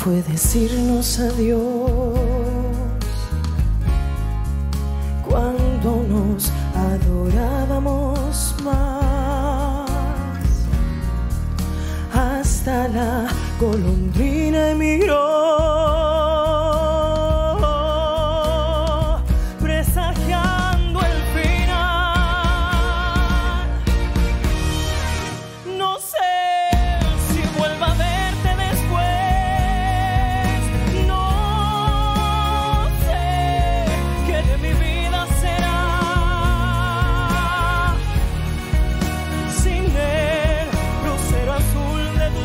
fue decirnos adiós cuando nos adorábamos más. Hasta la golondrina emigró, presagiando el final. No sé si vuelva a verte después, no sé qué de mi vida será sin el lucero azul de tu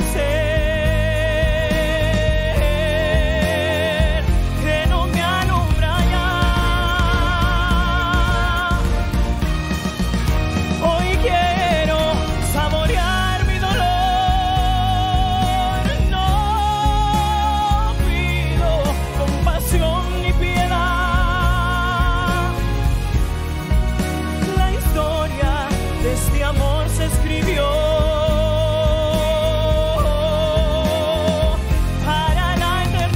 ser, que no me alumbra ya. Hoy quiero saborear mi dolor, no pido compasión ni piedad. La historia de este amor se escribió para la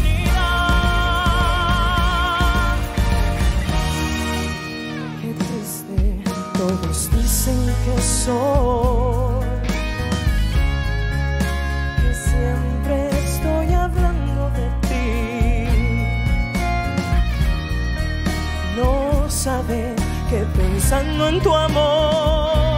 eternidad. Qué triste, todos dicen que soy, que siempre estoy hablando de ti. No saben que pensando en tu amor